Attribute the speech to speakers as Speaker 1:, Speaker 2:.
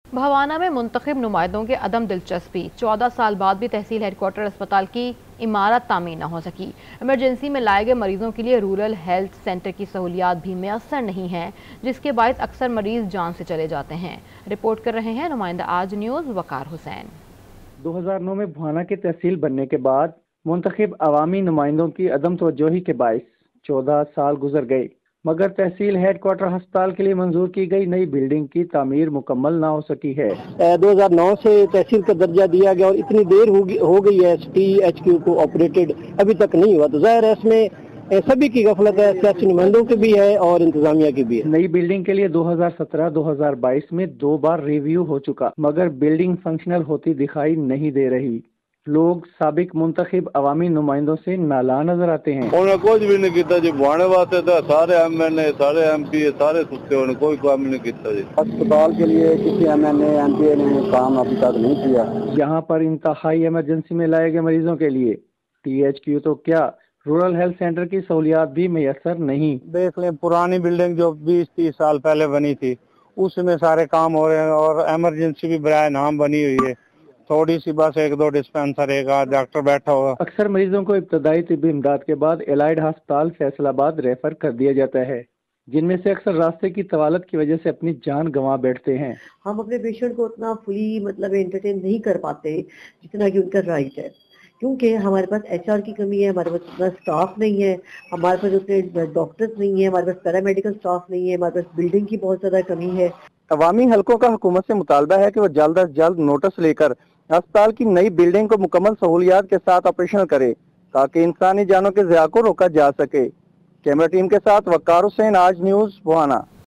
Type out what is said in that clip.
Speaker 1: भवाना में मुंतखब नुमाइंदों के अदम दिलचस्पी, 14 साल बाद भी तहसील हेडक्वार्टर अस्पताल की इमारत तामीर न हो सकी। इमरजेंसी में लाए गए मरीजों के लिए रूरल हेल्थ सेंटर की सहूलियात भी मैसर नहीं है, जिसके बायस अक्सर मरीज जान से चले जाते हैं। रिपोर्ट कर रहे हैं नुमाइंदा आज न्यूज़ वकार हुसैन।
Speaker 2: 2009 में भवाना की तहसील बनने के बाद मुंतखब अवामी नुमाइंदों की अदम तवज्जोही के बायस 14 साल गुजर गए, मगर तहसील हेडक्वार्टर अस्पताल के लिए मंजूर की गई नई बिल्डिंग की तामीर मुकम्मल ना हो सकी है।
Speaker 3: 2009 से तहसील का दर्जा दिया गया और इतनी देर हो गई है STHQ को ऑपरेटेड, अभी तक नहीं हुआ, तो जाहिर है इसमें सभी की गफलत है, सियासी नुमाइंदों की भी है और इंतजामिया की भी है।
Speaker 2: नई बिल्डिंग के लिए 2017-2022 में 2 बार रिव्यू हो चुका, मगर बिल्डिंग फंक्शनल होती दिखाई नहीं दे रही। लोग साबिक मुंतखब अवामी नुमाइंदों से नाला नजर आते हैं।
Speaker 4: उन्होंने कुछ भी नहीं किया जी, बुआने वास्ते तो सारे MNA, सारे MP, सारे सुस्ते, उन्होंने कोई काम नहीं किया जी।
Speaker 3: अस्पताल के लिए किसी MNA, MP ने काम अभी तक नहीं किया।
Speaker 2: यहाँ पर इंतहाई इमरजेंसी में लाए गए मरीजों के लिए THQ तो क्या, रूरल हेल्थ सेंटर की सहूलियात भी मैसर नहीं।
Speaker 3: देख लें, पुरानी बिल्डिंग जो 20-30 साल पहले बनी थी उसमें सारे काम हो रहे हैं और इमरजेंसी भी बराए नाम बनी हुई है। थोड़ी सी बस 1-2 डिस्पेंसर, एक डॉक्टर बैठा होगा।
Speaker 2: अक्सर मरीजों को इब्तदाई तिब्बी इमदाद के बाद एलाइड अस्पताल फैसलाबाद रेफर कर दिया जाता है, जिनमें से अक्सर रास्ते की तवालत की वजह से अपनी जान गंवा बैठते हैं।
Speaker 5: हम अपने पेशेंट को उतना फुली एंटरटेन नहीं कर पाते जितना कि उनका राइट है, क्योंकि हमारे पास HR की कमी है, हमारे पास उतना स्टाफ नहीं है, हमारे पास उतने डॉक्टर्स नहीं है, हमारे पास पैरामेडिकल स्टाफ नहीं है, हमारे पास बिल्डिंग की बहुत ज़्यादा कमी है।
Speaker 3: अवामी हलकों का हुकूमत से मुतालबा है कि वो जल्द अज जल्द नोटिस लेकर अस्पताल की नई बिल्डिंग को मुकम्मल सहूलियात के साथ ऑपरेशनल करे, ताकि इंसानी जानों के ज़िया को रोका जा सके। कैमरा टीम के साथ वकार हुसैन, आज न्यूज़, भवाना।